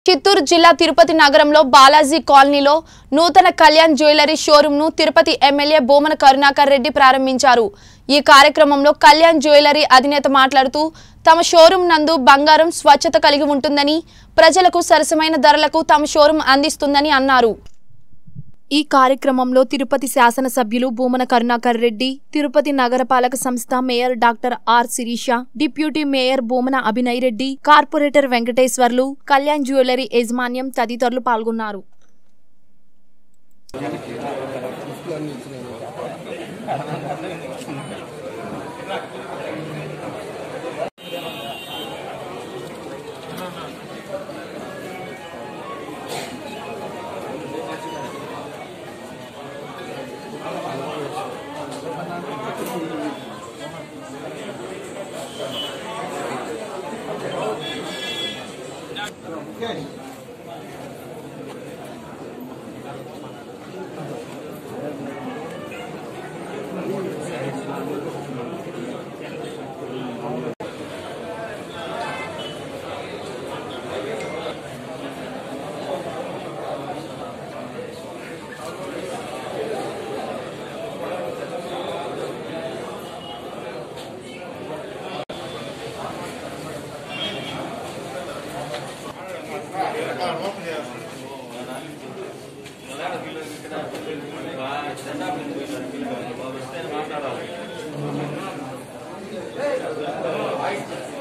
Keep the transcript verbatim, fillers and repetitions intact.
చిత్తూరు జిల్లా తిరుపతి నగరంలో బాలాజీ కాలనీలో నూతన కళ్యాణ్ జ్యువెలరీ షోరూమ్ ను తిరుపతి ఎమ్మెల్యే బోమన కరుణాకర్ రెడ్డి ప్రారంభించారు। ఈ కార్యక్రమంలో కళ్యాణ్ జ్యువెలరీ అధినేత మాట్లాడుతూ తమ షోరూమ్ నందు బంగారం స్వచ్ఛత కలిగి ఉంటుందని ప్రజలకు సరసమైన ధరలకు తమ షోరూమ్ అందిస్తుందని అన్నారు। ఈ కార్యక్రమంలో తిరుపతి శాసన సభ్యులు బోమన కరుణాకర్ రెడ్డి, తిరుపతి నగరపాలక సంస్థ mayor doctor R Sirisha, deputy mayor Bhumana Abhinay Reddy, corporator Venkateswarlu, Kalyan jewellery యాజమాన్యం తదితరులు పాల్గొన్నారు। మాట్లాడాలి